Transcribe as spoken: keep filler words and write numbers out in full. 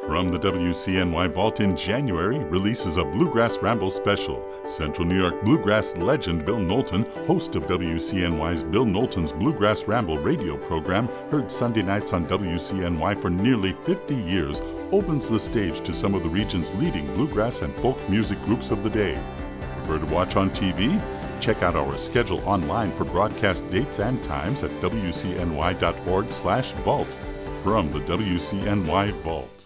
From the W C N Y Vault in January releases a Bluegrass Ramble special. Central New York Bluegrass legend Bill Knowlton, host of W C N Y's Bill Knowlton's Bluegrass Ramble radio program, heard Sunday nights on W C N Y for nearly fifty years, opens the stage to some of the region's leading bluegrass and folk music groups of the day. Prefer to watch on T V? Check out our schedule online for broadcast dates and times at W C N Y dot org slash vault. From the W C N Y Vault.